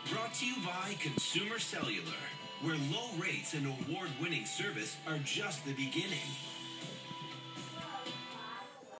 Brought to you by Consumer Cellular, where low rates and award-winning service are just the beginning.